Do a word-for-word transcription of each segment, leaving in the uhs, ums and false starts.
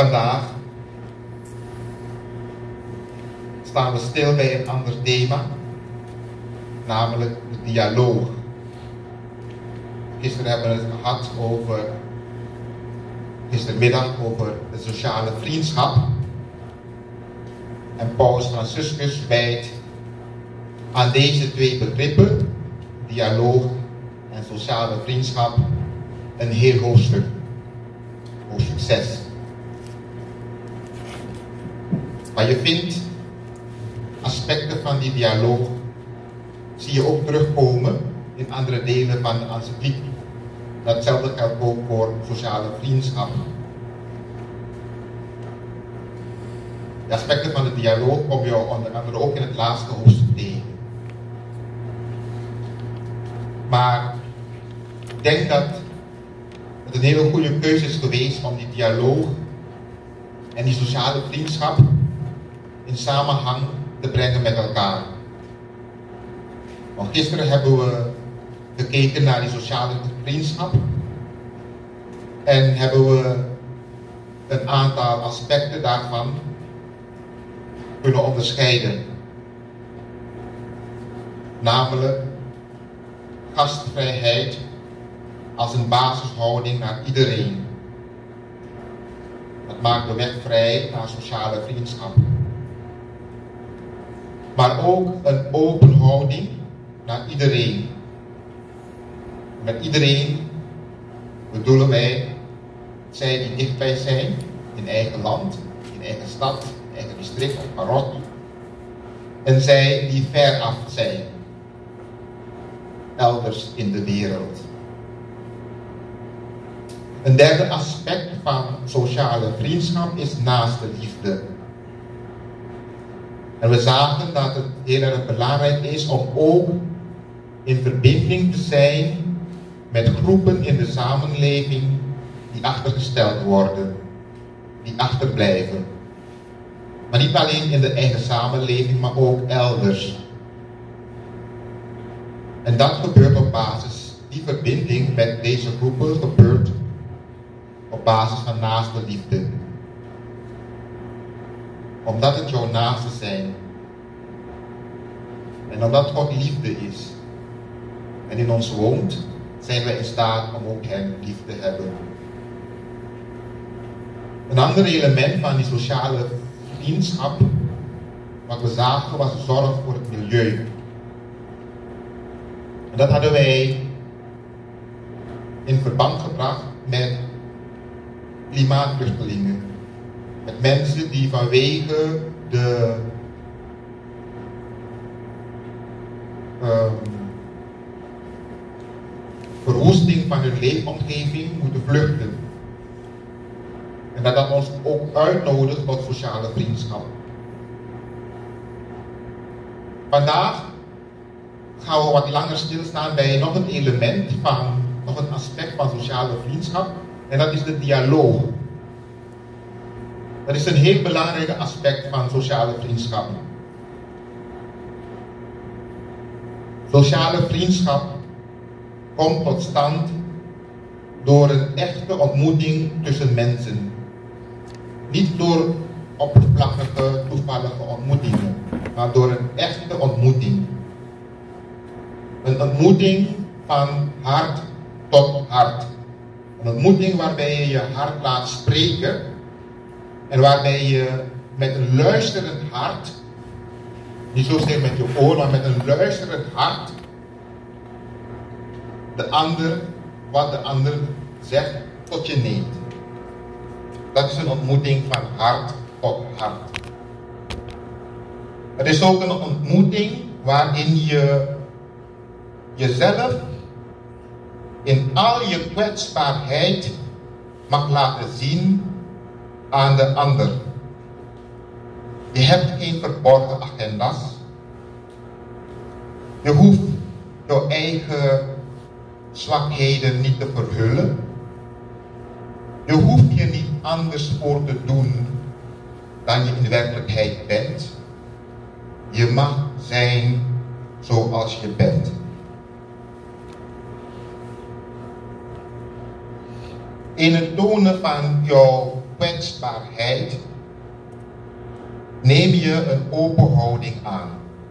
Vandaag staan we stil bij een ander thema, namelijk de dialoog. Gisteren hebben we het gehad over, gistermiddag over de sociale vriendschap. En Paus Franciscus wijdt aan deze twee begrippen, dialoog en sociale vriendschap, een heel hoofdstuk. Hoofdstuk zes. Maar je vindt aspecten van die dialoog, zie je ook terugkomen in andere delen van de encycliek. Datzelfde geldt ook voor sociale vriendschap. De aspecten van de dialoog kom je onder andere ook in het laatste hoofdstuk tegen. Maar ik denk dat het een hele goede keuze is geweest om die dialoog en die sociale vriendschap in samenhang te brengen met elkaar. Want gisteren hebben we gekeken naar die sociale vriendschap en hebben we een aantal aspecten daarvan kunnen onderscheiden. Namelijk gastvrijheid als een basishouding naar iedereen. Dat maakt de weg vrij naar sociale vriendschap. Maar ook een open houding naar iedereen. Met iedereen bedoelen wij zij die dichtbij zijn, in eigen land, in eigen stad, in eigen district of parochie. En zij die ver af zijn, elders in de wereld. Een derde aspect van sociale vriendschap is naaste liefde. En we zagen dat het heel erg belangrijk is om ook in verbinding te zijn met groepen in de samenleving die achtergesteld worden, die achterblijven. Maar niet alleen in de eigen samenleving, maar ook elders. En dat gebeurt op basis, die verbinding met deze groepen gebeurt op basis van naaste liefde. Omdat het jouw naasten zijn. En omdat God liefde is en in ons woont, zijn wij in staat om ook hem lief te hebben. Een ander element van die sociale vriendschap, wat we zagen, was zorg voor het milieu. En dat hadden wij in verband gebracht met klimaatvluchtelingen. Met mensen die vanwege de um, verwoesting van hun leefomgeving moeten vluchten. En dat dat ons ook uitnodigt tot sociale vriendschap. Vandaag gaan we wat langer stilstaan bij nog een element van, nog een aspect van sociale vriendschap. En dat is de dialoog. Dat is een heel belangrijk aspect van sociale vriendschap. Sociale vriendschap komt tot stand door een echte ontmoeting tussen mensen. Niet door oppervlakkige, toevallige ontmoetingen, maar door een echte ontmoeting. Een ontmoeting van hart tot hart. Een ontmoeting waarbij je je hart laat spreken en waarbij je met een luisterend hart, niet zozeer met je oor, maar met een luisterend hart, de ander, wat de ander zegt, tot je neemt. Dat is een ontmoeting van hart tot hart. Het is ook een ontmoeting waarin je jezelf in al je kwetsbaarheid mag laten zien aan de ander. Je hebt geen verborgen agenda's. Je hoeft je eigen zwakheden niet te verhullen. Je hoeft je niet anders voor te doen dan je in werkelijkheid bent. Je mag zijn zoals je bent. In het tonen van jouw kwetsbaarheid neem je een open houding aan.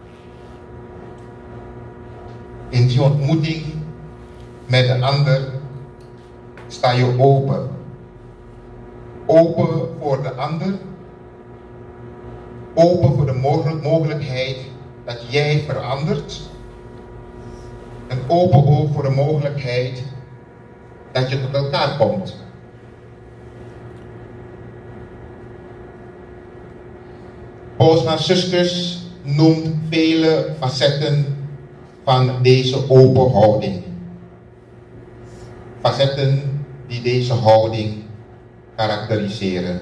In die ontmoeting met de ander sta je open. Open voor de ander. Open voor de mogelijkheid dat jij verandert. En open ook voor de mogelijkheid dat je tot elkaar komt. Paulus en zusters noemt vele facetten van deze open houding. Facetten die deze houding karakteriseren.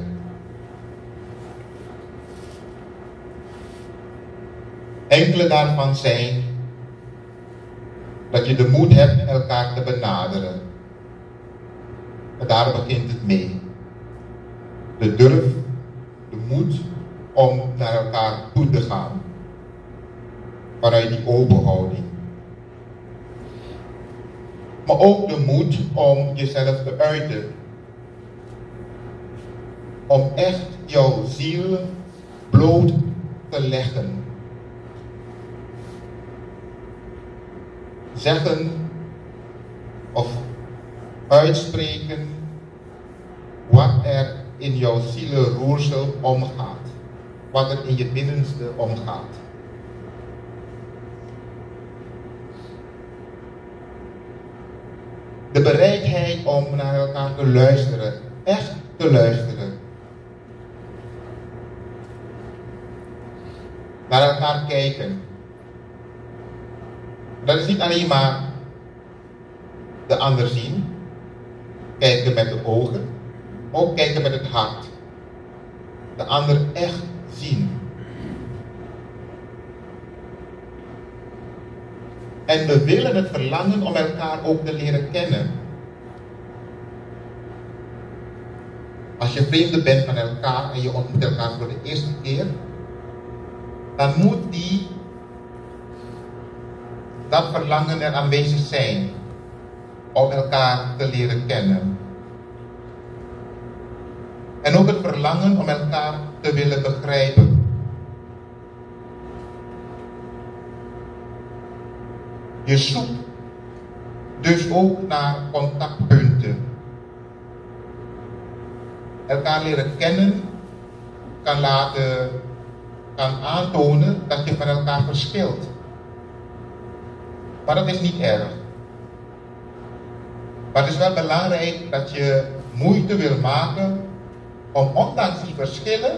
Enkele daarvan zijn dat je de moed hebt elkaar te benaderen. En daar begint het mee. De durf, de moed om naar elkaar toe te gaan. Vanuit die open houding. Maar ook de moed om jezelf te uiten. Om echt jouw ziel bloot te leggen. Zeggen of uitspreken wat er in jouw zielenroersel omgaat. Wat er in je binnenste omgaat. De bereidheid om naar elkaar te luisteren. Echt te luisteren. Naar elkaar kijken. Dat is niet alleen maar de ander zien. Kijken met de ogen. Ook kijken met het hart. De ander echt zien. En we willen het verlangen om elkaar ook te leren kennen. Als je vreemde bent van elkaar en je ontmoet elkaar voor de eerste keer, dan moet die, dat verlangen er aanwezig zijn om elkaar te leren kennen. En ook het verlangen om elkaar te willen begrijpen. Je zoekt dus ook naar contactpunten. Elkaar leren kennen kan laten, kan aantonen dat je van elkaar verschilt. Maar dat is niet erg. Maar het is wel belangrijk dat je moeite wil maken om ondanks die verschillen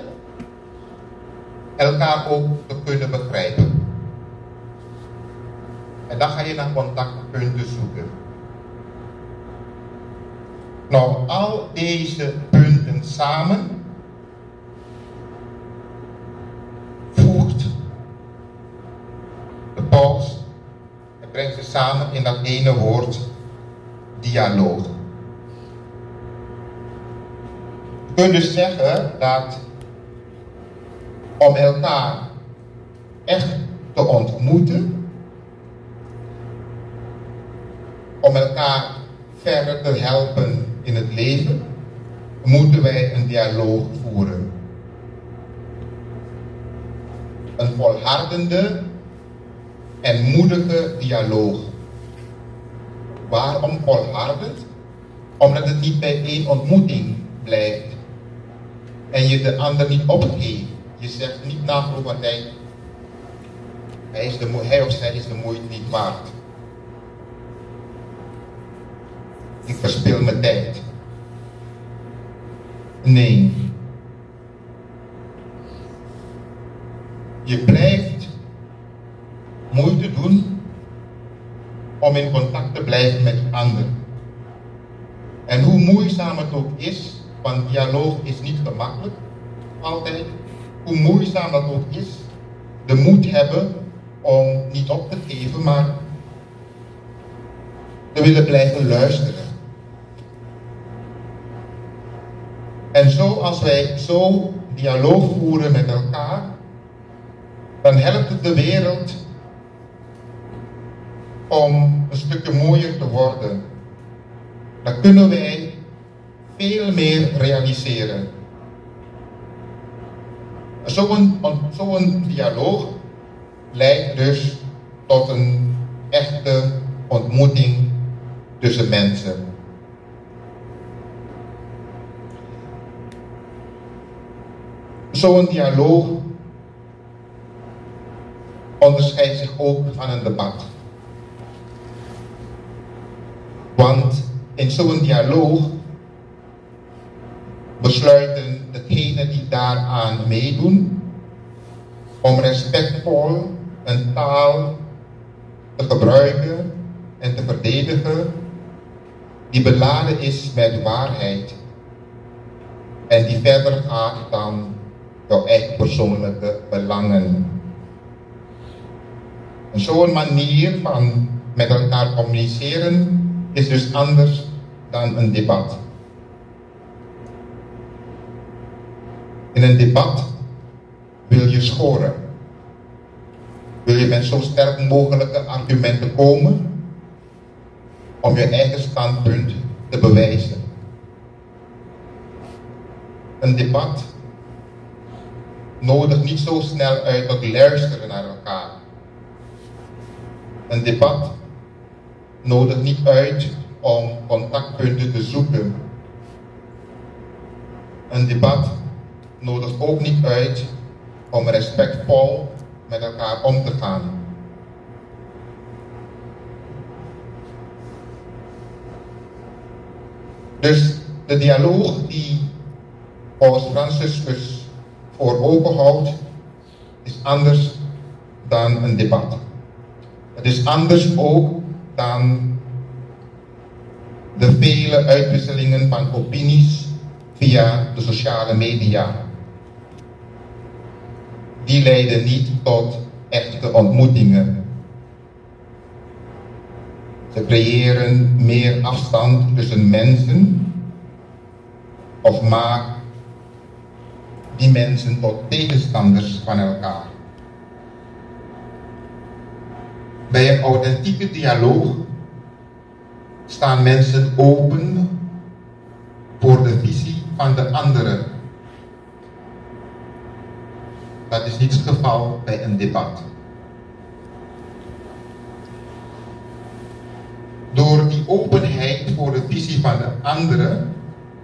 elkaar ook te kunnen begrijpen. En dan ga je naar contactpunten zoeken. Nou, al deze punten samen voegt de Paus en brengt ze samen in dat ene woord, dialoog. Je kunt dus zeggen dat om elkaar echt te ontmoeten, om elkaar verder te helpen in het leven, moeten wij een dialoog voeren. Een volhardende en moedige dialoog. Waarom volhardend? Omdat het niet bij één ontmoeting blijft. En je de ander niet opgeeft. Je zegt niet na verloop van tijd, hij, is de, hij of zij is de moeite niet waard. Ik verspil mijn tijd. Nee. Je blijft moeite doen om in contact te blijven met je ander. En hoe moeizaam het ook is, want dialoog is niet gemakkelijk, altijd. Hoe moeizaam dat ook is, de moed hebben om niet op te geven, maar te willen blijven luisteren. En zo, als wij zo dialoog voeren met elkaar, dan helpt het de wereld om een stukje mooier te worden. Dan kunnen wij veel meer realiseren. Zo'n zo'n dialoog leidt dus tot een echte ontmoeting tussen mensen. Zo'n dialoog onderscheidt zich ook van een debat. Want in zo'n dialoog besluiten degenen die daaraan meedoen om respectvol een taal te gebruiken en te verdedigen die beladen is met waarheid en die verder gaat dan jouw eigen persoonlijke belangen. En zo'n manier van met elkaar communiceren is dus anders dan een debat. In een debat wil je scoren. Wil je met zo sterk mogelijke argumenten komen om je eigen standpunt te bewijzen. Een debat nodigt niet zo snel uit tot luisteren naar elkaar. Een debat nodigt niet uit om contactpunten te zoeken. Een debat nodigt ook niet uit om respectvol met elkaar om te gaan. Dus de dialoog die Paus Franciscus voor ogen houdt, is anders dan een debat. Het is anders ook dan de vele uitwisselingen van opinies via de sociale media. Die leiden niet tot echte ontmoetingen. Ze creëren meer afstand tussen mensen of maken die mensen tot tegenstanders van elkaar. Bij een authentieke dialoog staan mensen open voor de visie van de anderen. Dat is niet het geval bij een debat. Door die openheid voor de visie van de anderen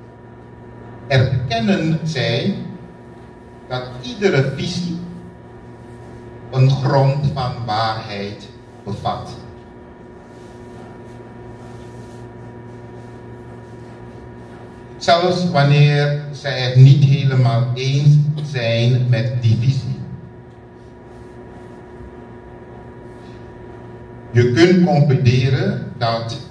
erkennen zij dat iedere visie een grond van waarheid bevat. Zelfs wanneer zij het niet helemaal eens zijn met die visie. Je kunt concluderen dat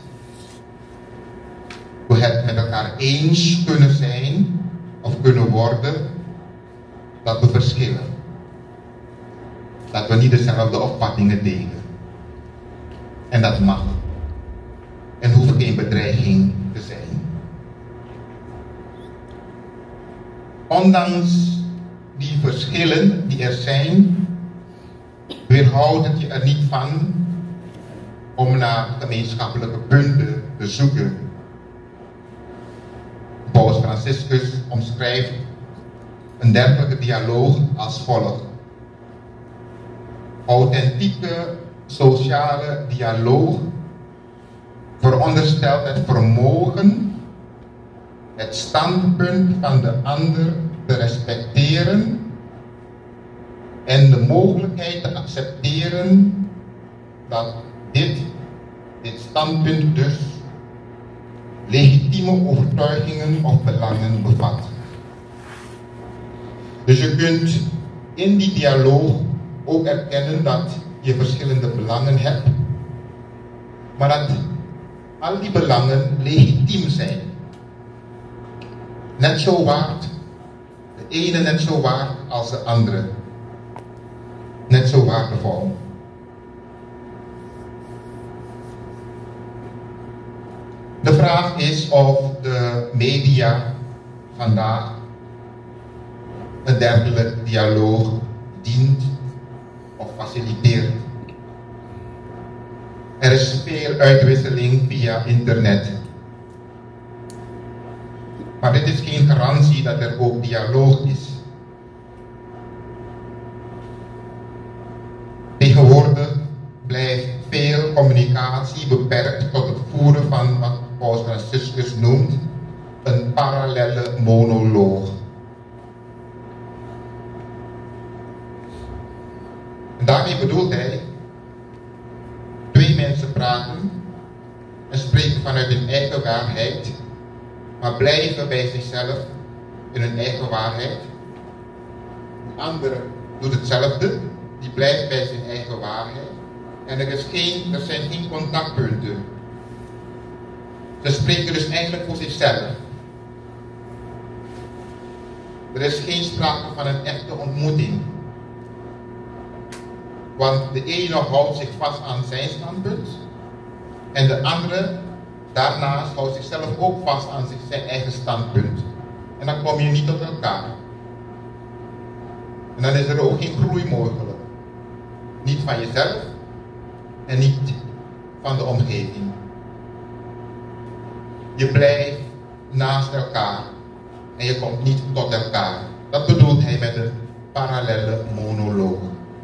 we het met elkaar eens kunnen zijn of kunnen worden dat we verschillen. Dat we niet dezelfde opvattingen delen. En dat mag. En hoeft geen bedreiging te zijn. Ondanks die verschillen die er zijn, weerhoudt het je er niet van om naar gemeenschappelijke punten te zoeken. Paus Franciscus omschrijft een dergelijke dialoog als volgt. Authentieke sociale dialoog veronderstelt het vermogen het standpunt van de ander te respecteren en de mogelijkheid te accepteren dat dit, dit standpunt dus legitieme overtuigingen of belangen bevat. Dus je kunt in die dialoog ook erkennen dat je verschillende belangen hebt, maar dat al die belangen legitiem zijn. Net zo waard, de ene net zo waard als de andere. Net zo waardevol. De vraag is of de media vandaag een dergelijke dialoog dient of faciliteert. Er is veel uitwisseling via internet. Maar dit is geen garantie dat er ook dialoog is. Tegenwoordig blijft veel communicatie beperkt tot het voeren van wat Paus Franciscus noemt een parallelle monoloog. En daarmee bedoelt hij twee mensen praten en spreken vanuit hun eigen waarheid, maar blijven bij zichzelf in hun eigen waarheid. De andere doet hetzelfde, die blijft bij zijn eigen waarheid. En er, is geen, er zijn geen contactpunten. Ze spreken dus eigenlijk voor zichzelf. Er is geen sprake van een echte ontmoeting. Want de ene houdt zich vast aan zijn standpunt en de andere daarnaast houdt zichzelf ook vast aan zijn eigen standpunt. En dan kom je niet tot elkaar. En dan is er ook geen groei mogelijk. Niet van jezelf en niet van de omgeving. Je blijft naast elkaar en je komt niet tot elkaar. Dat bedoelt hij met een parallelle monoloog.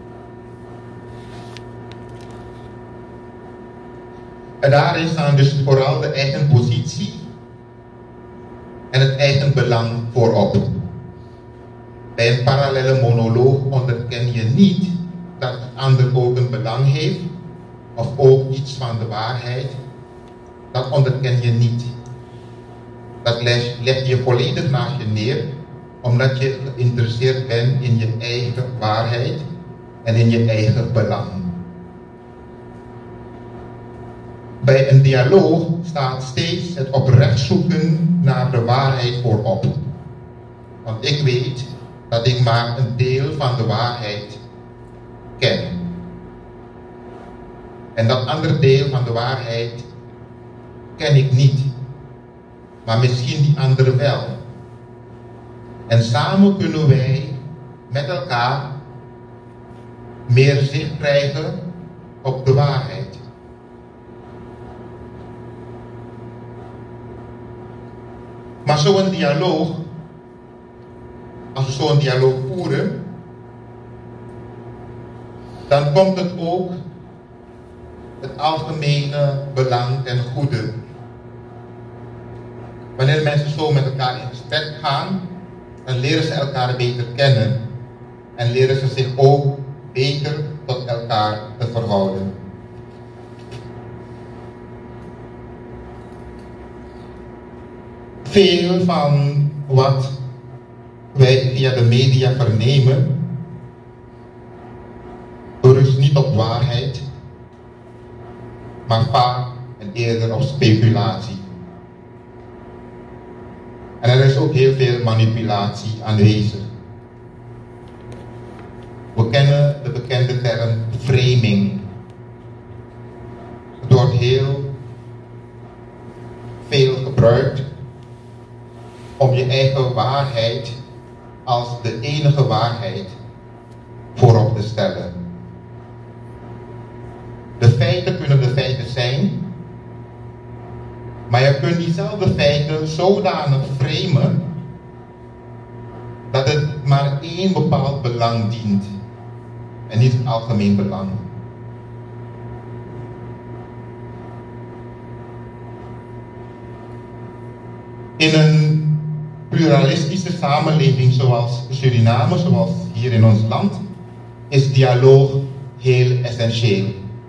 En daarin staan dus vooral de eigen positie en het eigen belang voorop. Bij een parallelle monoloog onderken je niet dat de ander ook een belang heeft of ook iets van de waarheid. Dat onderken je niet. Dat leg, leg je volledig naast je neer, omdat je geïnteresseerd bent in je eigen waarheid en in je eigen belang. Bij een dialoog staat steeds het oprecht zoeken naar de waarheid voorop. Want ik weet dat ik maar een deel van de waarheid ken. En dat andere deel van de waarheid ken ik niet. Maar misschien die andere wel. En samen kunnen wij met elkaar meer zicht krijgen op de waarheid. Maar zo'n dialoog, als we zo'n dialoog voeren, dan komt het ook het algemene belang ten goede. Wanneer mensen zo met elkaar in gesprek gaan, dan leren ze elkaar beter kennen en leren ze zich ook beter tot elkaar te verhouden. Veel van wat wij via de media vernemen, berust niet op waarheid, maar vaak en eerder op speculatie. En er is ook heel veel manipulatie aanwezig. We kennen de bekende term framing. Het wordt heel veel gebruikt om je eigen waarheid als de enige waarheid voorop te stellen. De feiten kunnen de feiten zijn, maar je kunt diezelfde feiten zodanig framen dat het maar één bepaald belang dient en niet het algemeen belang. In een pluralistische samenleving zoals Suriname, zoals hier in ons land, is dialoog heel essentieel.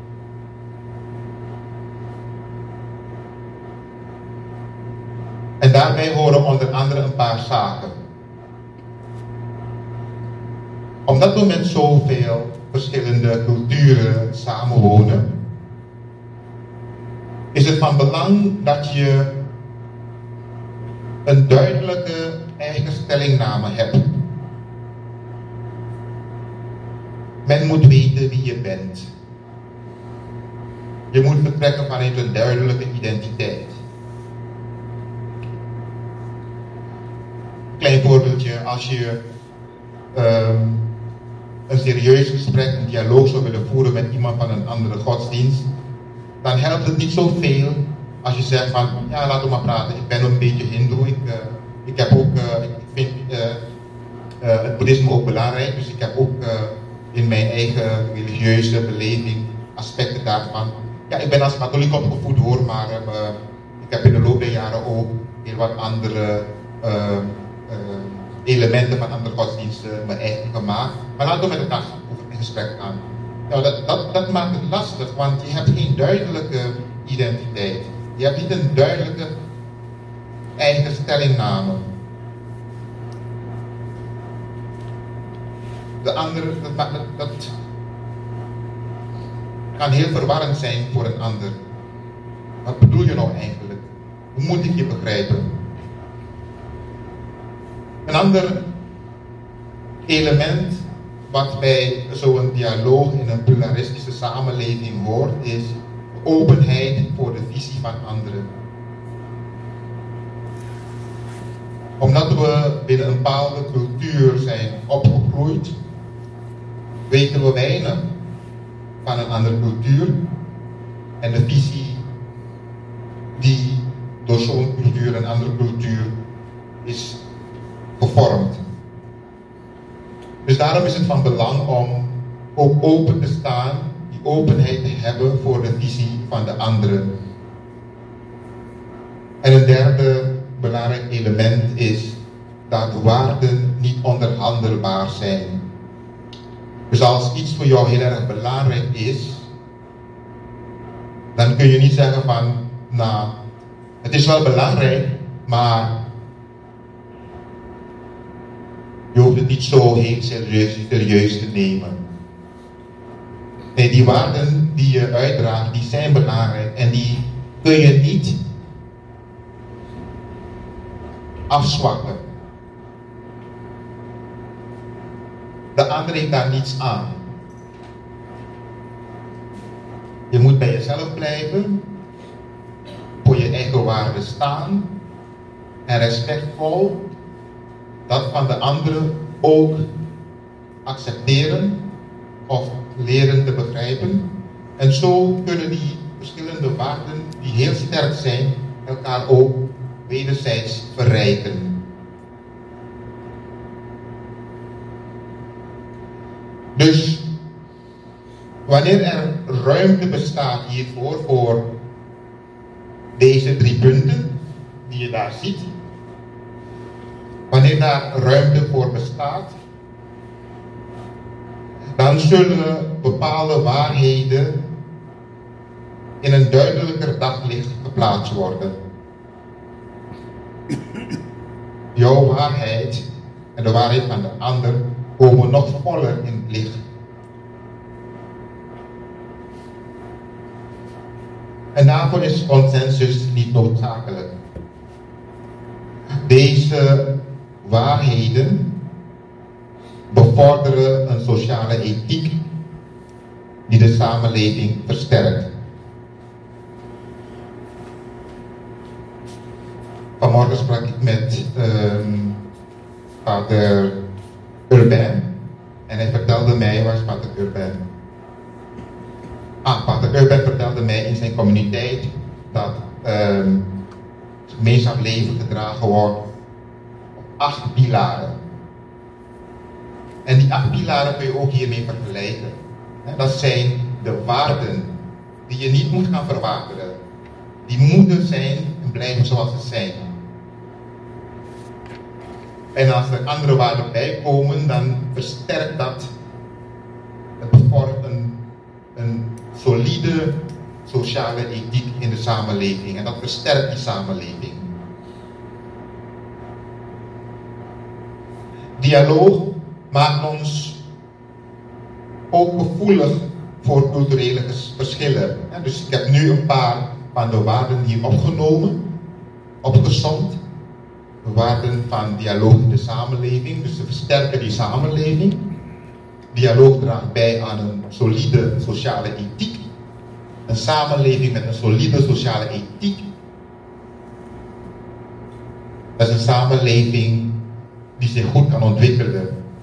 En daarbij horen onder andere een paar zaken. Omdat we met zoveel verschillende culturen samenwonen, is het van belang dat je een duidelijke eigen stellingname hebt. Men moet weten wie je bent. Je moet vertrekken vanuit een duidelijke identiteit. Klein voorbeeldje, als je um, een serieus gesprek, een dialoog zou willen voeren met iemand van een andere godsdienst, dan helpt het niet zoveel als je zegt van, ja, laten we maar praten, ik ben een beetje hindoe, ik, uh, ik heb ook, uh, ik vind uh, uh, het boeddhisme ook belangrijk, dus ik heb ook, uh, in mijn eigen religieuze beleving, aspecten daarvan. Ja, ik ben als katholiek opgevoed hoor, maar uh, ik heb in de loop der jaren ook heel wat andere uh, uh, elementen van andere godsdiensten mijn eigen gemaakt. Maar laten we met elkaar over in gesprek gaan. Nou, dat, dat, dat maakt het lastig, want je hebt geen duidelijke identiteit. Je hebt niet een duidelijke eigen stellingname. De andere, dat, dat, dat kan heel verwarrend zijn voor een ander. Wat bedoel je nou eigenlijk? Hoe moet ik je begrijpen? Een ander element wat bij zo'n dialoog in een pluralistische samenleving hoort, is openheid voor de visie van anderen. Omdat we binnen een bepaalde cultuur zijn opgegroeid, weten we weinig van een andere cultuur en de visie die door zo'n cultuur en andere cultuur is gevormd. Dus daarom is het van belang om ook open te staan, die openheid te hebben voor de visie van de anderen. En een derde belangrijk element is dat waarden niet onderhandelbaar zijn. Dus als iets voor jou heel erg belangrijk is, dan kun je niet zeggen van, nou, het is wel belangrijk, maar je hoeft het niet zo heel serieus, serieus te nemen. Nee, die waarden die je uitdraagt, die zijn belangrijk en die kun je niet afzwakken. De ander heeft daar niets aan. Je moet bij jezelf blijven, voor je eigen waarden staan en respectvol dat van de anderen ook accepteren of leren te begrijpen. En zo kunnen die verschillende waarden die heel sterk zijn, elkaar ook wederzijds verrijken. Dus wanneer er ruimte bestaat hiervoor, voor deze drie punten die je daar ziet, wanneer daar ruimte voor bestaat, dan zullen bepaalde waarheden in een duidelijker daglicht geplaatst worden. Jouw waarheid en de waarheid van de ander komen nog voller in het licht. En daarvoor is consensus niet noodzakelijk. Deze waarheden bevorderen een sociale ethiek die de samenleving versterkt. Vanmorgen sprak ik met um, pater Urbain en hij vertelde mij, waar is pater Urbain? Ah, pater Urbain vertelde mij in zijn communiteit dat um, het gemeenschap leven gedragen wordt op acht pilaren. En die acht pilaren kun je ook hiermee vergelijken. Dat zijn de waarden die je niet moet gaan verwateren. Die moeten zijn en blijven zoals ze zijn. En als er andere waarden bij komen, dan versterkt dat, het bevordert een, een solide sociale ethiek in de samenleving. En dat versterkt die samenleving. Dialoog maakt ons ook gevoelig voor culturele verschillen. Dus ik heb nu een paar van de waarden hier opgenomen, opgesomd. De waarden van dialoog in de samenleving, dus ze versterken die samenleving. Dialoog draagt bij aan een solide sociale ethiek. Een samenleving met een solide sociale ethiek. Dat is een samenleving die zich goed kan ontwikkelen.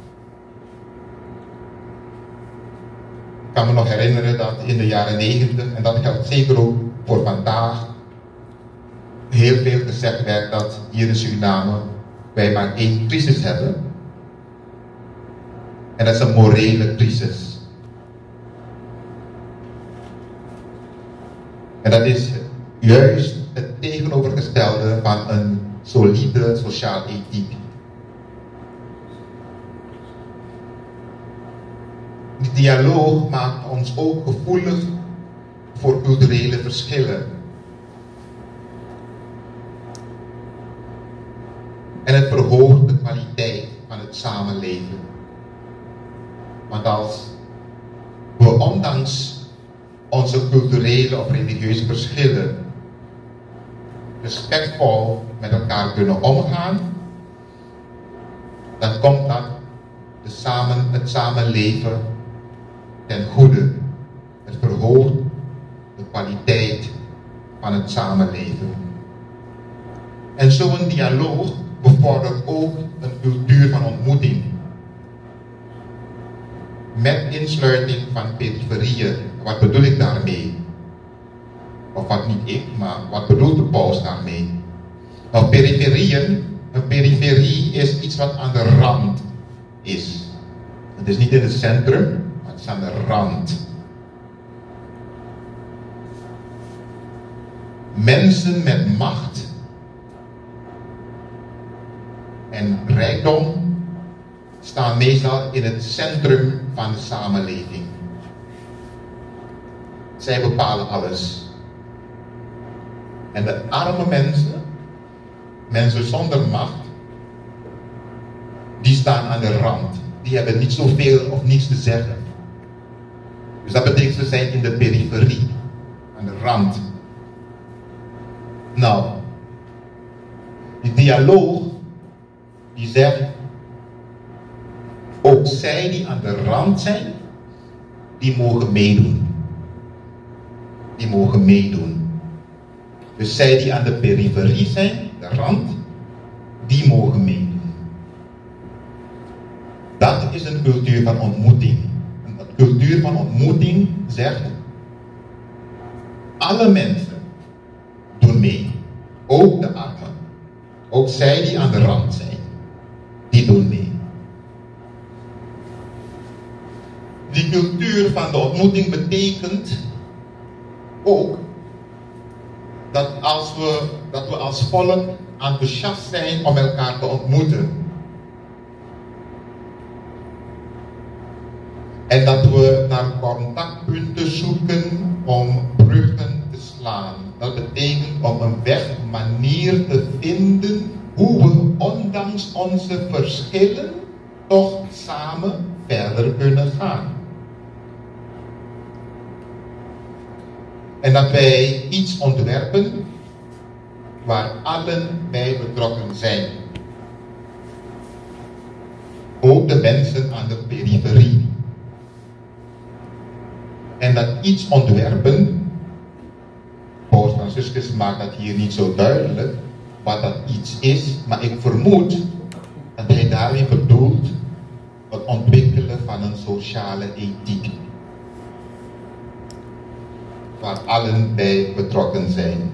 Ik kan me nog herinneren dat in de jaren negentig, en dat geldt zeker ook voor vandaag, heel veel gezegd werd dat hier in Suriname wij maar één crisis hebben. En dat is een morele crisis. En dat is juist het tegenovergestelde van een solide sociaal ethiek. Die dialoog maakt ons ook gevoelig voor culturele verschillen. En het verhoogt de kwaliteit van het samenleven. Want als we ondanks onze culturele of religieuze verschillen respectvol met elkaar kunnen omgaan, dan komt dat de samen, het samenleven ten goede. Het verhoogt de kwaliteit van het samenleven. En zo'n dialoog bevordert ook een cultuur van ontmoeting. Met insluiting van periferieën. Wat bedoel ik daarmee? Of wat niet ik, maar wat bedoelt de paus daarmee? Nou, periferieën, een periferie is iets wat aan de rand is. Het is niet in het centrum, maar het is aan de rand. Mensen met macht en rijkdom staan meestal in het centrum van de samenleving. Zij bepalen alles. En de arme mensen, mensen zonder macht, die staan aan de rand. Die hebben niet zoveel of niets te zeggen. Dus dat betekent ze zijn in de periferie, aan de rand. Nou, die dialoog die zegt, ook zij die aan de rand zijn, die mogen meedoen. Die mogen meedoen. Dus zij die aan de periferie zijn, de rand, die mogen meedoen. Dat is een cultuur van ontmoeting. Een cultuur van ontmoeting zegt, alle mensen doen mee. Ook de armen. Ook zij die aan de rand zijn, die doen mee. Die cultuur van de ontmoeting betekent ook dat, als we, dat we als volk enthousiast zijn om elkaar te ontmoeten. En dat we naar contactpunten zoeken om bruggen te slaan. Dat betekent om een weg, een manier te vinden hoe we ondanks onze verschillen toch samen verder kunnen gaan. En dat wij iets ontwerpen waar allen bij betrokken zijn. Ook de mensen aan de periferie. En dat iets ontwerpen, Paus Franciscus maakt dat hier niet zo duidelijk, wat dat iets is, maar ik vermoed dat hij daarin bedoelt het ontwikkelen van een sociale ethiek. Waar allen bij betrokken zijn.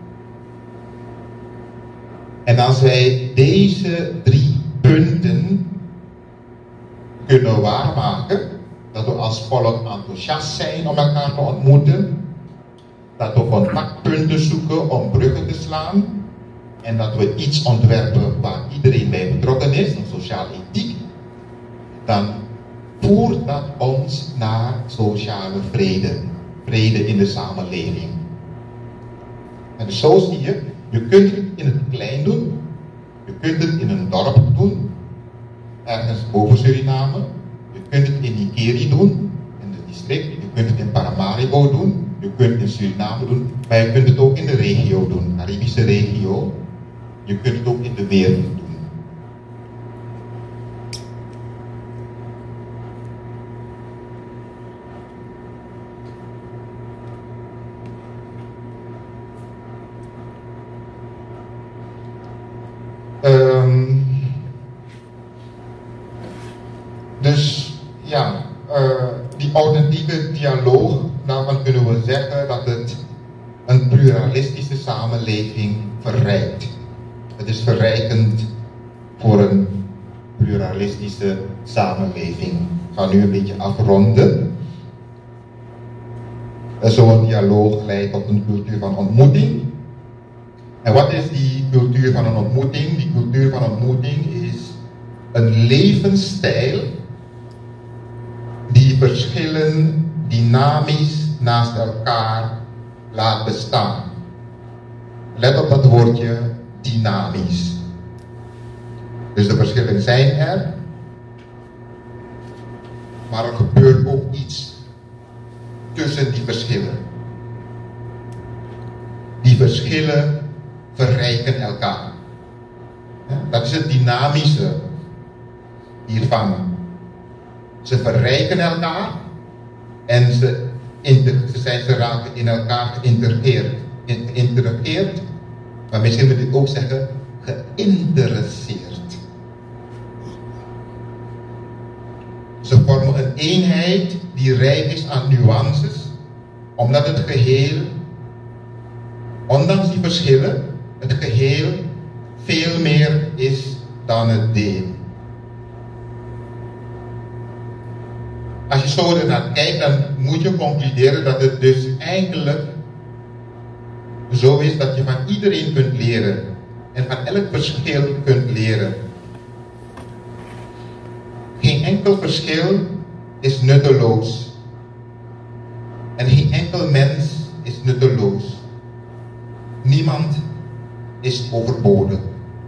En als wij deze drie punten kunnen waarmaken, dat we als volk enthousiast zijn om elkaar te ontmoeten, dat we contactpunten zoeken om bruggen te slaan, en dat we iets ontwerpen waar iedereen bij betrokken is, een sociale ethiek, dan voert dat ons naar sociale vrede. Vrede in de samenleving. En dus zo zie je, je kunt het in het klein doen, je kunt het in een dorp doen, ergens boven Suriname, je kunt het in Nikeri doen, in het district, je kunt het in Paramaribo doen, je kunt het in Suriname doen, maar je kunt het ook in de regio doen, Caribische regio, je kunt het ook in de wereld doen. Um, dus ja, uh, die authentieke dialoog, daarvan kunnen we zeggen dat het een pluralistische samenleving verrijkt. Het is verrijkend voor een pluralistische samenleving. Ik ga nu een beetje afronden. Zo'n dialoog leidt tot een cultuur van ontmoeting. En wat is die cultuur van een ontmoeting? Die cultuur van ontmoeting is een levensstijl die verschillen dynamisch naast elkaar laat bestaan. Let op dat woordje dynamisch. Dus de verschillen zijn er, maar er gebeurt ook iets tussen die verschillen. Die verschillen verrijken elkaar. Ja, dat is het dynamische hiervan. Ze verrijken elkaar en ze, inter, ze, zijn, ze raken in elkaar geïntegreerd. geïntegreerd, maar misschien moet ik ook zeggen geïnteresseerd. Ze vormen een eenheid die rijk is aan nuances, omdat het geheel, ondanks die verschillen, het geheel veel meer is dan het deel. Als je zo ernaar kijkt, dan moet je concluderen dat het dus eigenlijk zo is dat je van iedereen kunt leren en van elk verschil kunt leren. Geen enkel verschil is nutteloos en geen enkel mens is nutteloos. Niemand is overbodig.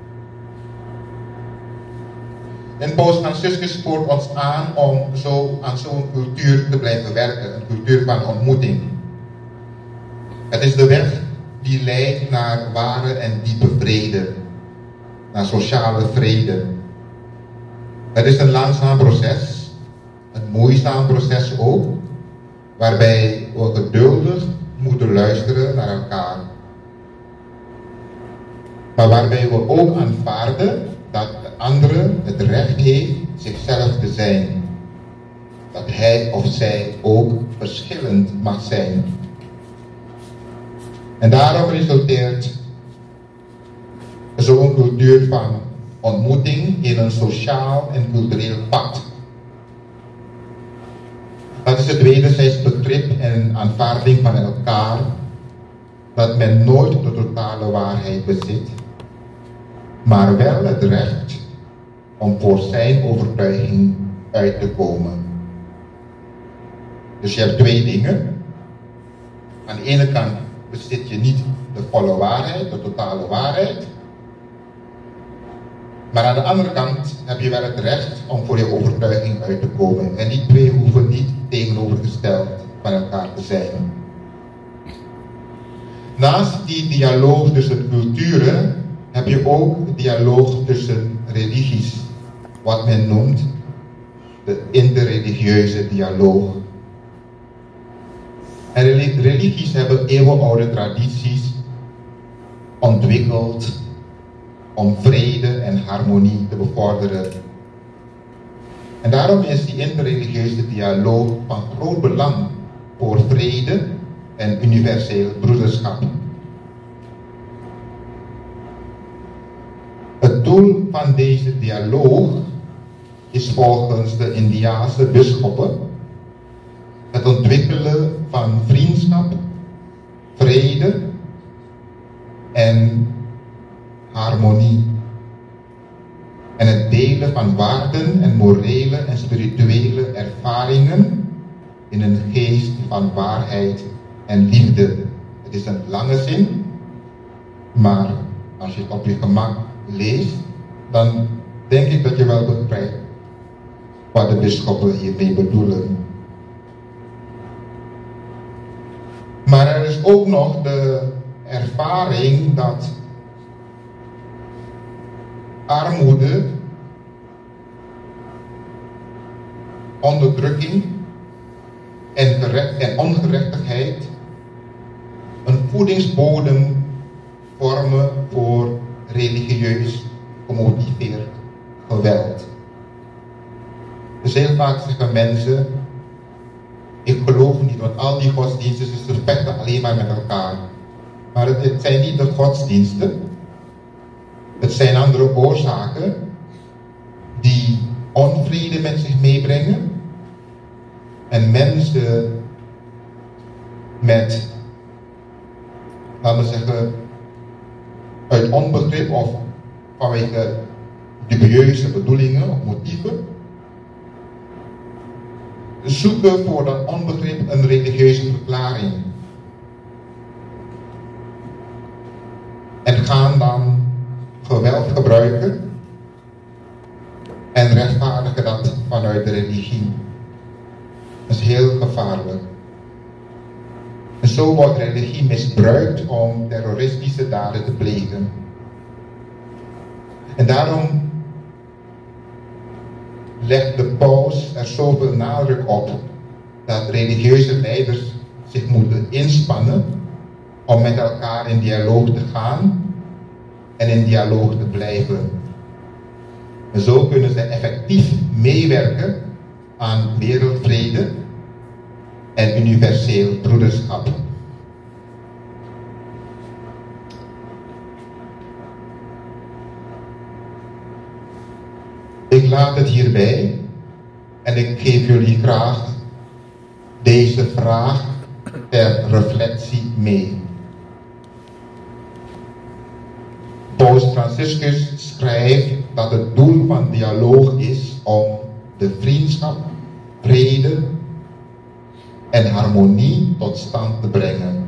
En Paus Franciscus spoort ons aan om zo aan zo'n cultuur te blijven werken, een cultuur van ontmoeting. Het is de weg die leidt naar ware en diepe vrede, naar sociale vrede. Het is een langzaam proces, een moeizaam proces ook, waarbij we geduldig moeten luisteren naar elkaar. Maar waarbij we ook aanvaarden dat de andere het recht heeft zichzelf te zijn. Dat hij of zij ook verschillend mag zijn. En daarom resulteert zo'n cultuur van ontmoeting in een sociaal en cultureel pact. Dat is het wederzijds begrip en aanvaarding van elkaar, dat men nooit de totale waarheid bezit, maar wel het recht om voor zijn overtuiging uit te komen. Dus je hebt twee dingen. Aan de ene kant bezit je niet de volle waarheid, de totale waarheid. Maar aan de andere kant heb je wel het recht om voor je overtuiging uit te komen. En die twee hoeven niet tegenovergesteld van elkaar te zijn. Naast die dialoog tussen culturen heb je ook dialoog tussen religies. Wat men noemt de interreligieuze dialoog. En religies hebben eeuwenoude tradities ontwikkeld om vrede en harmonie te bevorderen. En daarom is die interreligieuze dialoog van groot belang voor vrede en universeel broederschap. Het doel van deze dialoog is volgens de Indiase bisschoppen het ontwikkelen van vriendschap, vrede en harmonie. En het delen van waarden en morele en spirituele ervaringen in een geest van waarheid en liefde. Het is een lange zin, maar als je het op je gemak leest, dan denk ik dat je wel begrijpt wat de bisschoppen hiermee bedoelen. Maar er is ook nog de ervaring dat armoede, onderdrukking en, en ongerechtigheid een voedingsbodem vormen voor religieus gemotiveerd geweld. Dus heel vaak zeggen mensen, ik geloof niet, want al die godsdiensten ze vechten alleen maar met elkaar. Maar het, het zijn niet de godsdiensten, het zijn andere oorzaken die onvrede met zich meebrengen en mensen met, laten we zeggen, uit onbegrip of vanwege dubieuze bedoelingen of motieven zoeken voor dat onbegrip een religieuze verklaring en gaan dan geweld gebruiken en rechtvaardigen dat vanuit de religie. Dat is heel gevaarlijk. En zo wordt religie misbruikt om terroristische daden te plegen. En daarom legt de paus er zoveel nadruk op dat religieuze leiders zich moeten inspannen om met elkaar in dialoog te gaan en in dialoog te blijven. En zo kunnen ze effectief meewerken aan wereldvrede en universeel broederschap. Ik laat het hierbij en ik geef jullie graag deze vraag ter reflectie mee. Paus Franciscus schrijft dat het doel van dialoog is om de vriendschap, vrede en harmonie tot stand te brengen.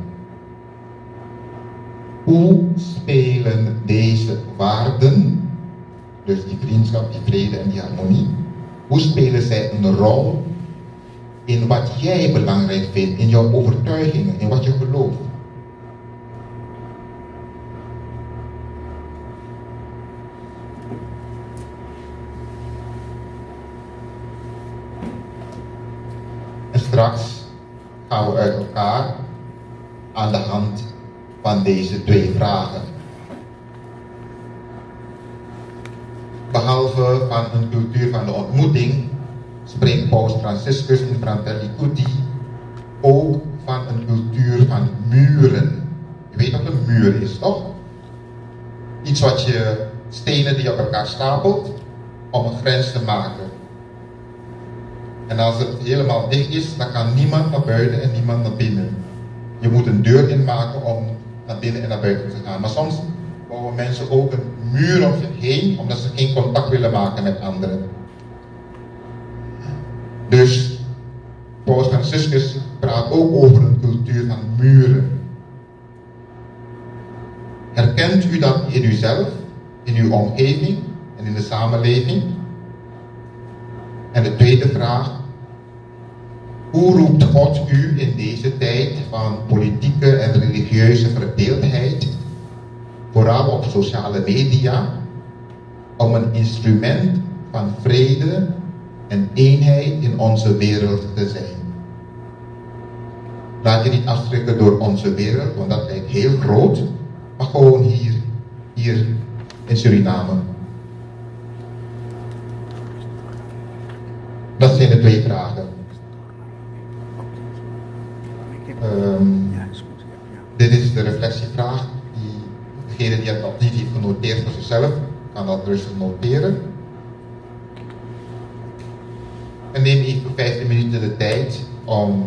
Hoe spelen deze waarden, dus die vriendschap, die vrede en die harmonie, hoe spelen zij een rol in wat jij belangrijk vindt, in jouw overtuigingen, in wat je gelooft? En straks gaan we uit elkaar aan de hand van deze twee vragen. Behalve van een cultuur van de ontmoeting, spreekt Paus Franciscus in Fratelli Tutti ook van een cultuur van muren. Je weet wat een muur is, toch? Iets wat je, stenen die op elkaar stapelt, om een grens te maken. En als het helemaal dicht is, dan kan niemand naar buiten en niemand naar binnen. Je moet een deur inmaken om naar binnen en naar buiten te gaan. Maar soms bouwen mensen ook een muur om zich heen, omdat ze geen contact willen maken met anderen. Dus Paus Franciscus praat ook over een cultuur van muren. Herkent u dat in uzelf, in uw omgeving en in de samenleving? En de tweede vraag: hoe roept God u in deze tijd van politieke en religieuze verdeeldheid, vooral op sociale media, om een instrument van vrede en eenheid in onze wereld te zijn? Laat je niet afschrikken door onze wereld, want dat lijkt heel groot, maar gewoon hier, hier in Suriname. Dat zijn de twee vragen. Um, dit is de reflectievraag. Die, degene die het nog niet heeft genoteerd voor zichzelf, kan dat rustig noteren. En neem even vijftien minuten de tijd om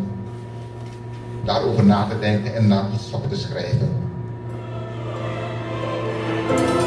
daarover na te denken en daar iets op te schrijven.